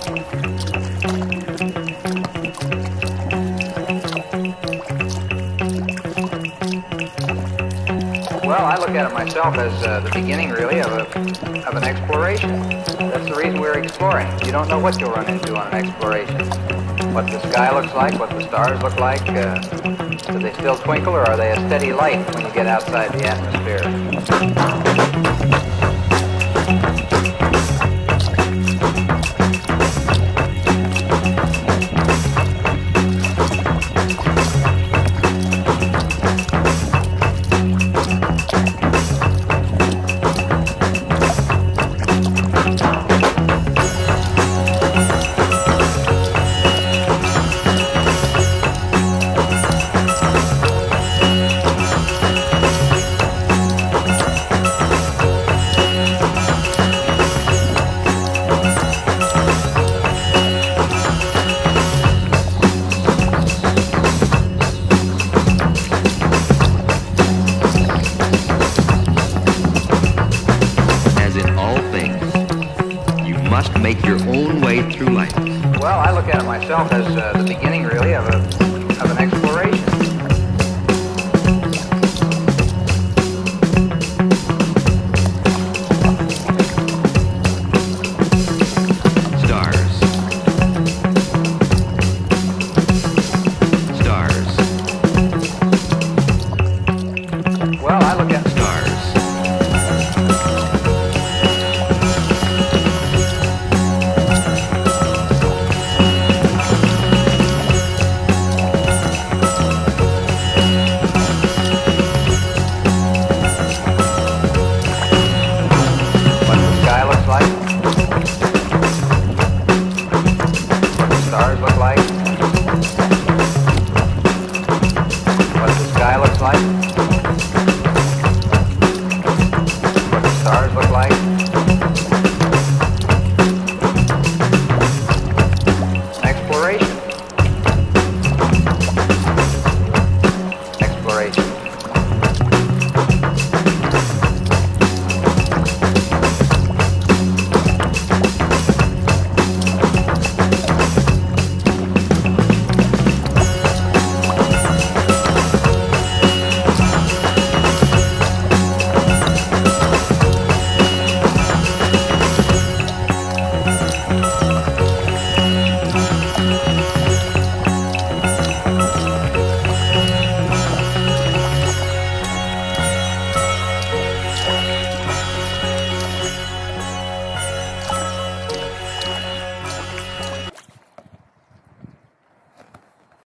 Well, I look at it myself as the beginning, really, of an exploration. That's the reason we're exploring. You don't know what you'll run into on an exploration. What the sky looks like, what the stars look like. Do they still twinkle, or are they a steady light when you get outside the atmosphere? Make your own way through life. Well, I look at it myself as the beginning, really, of an exploration.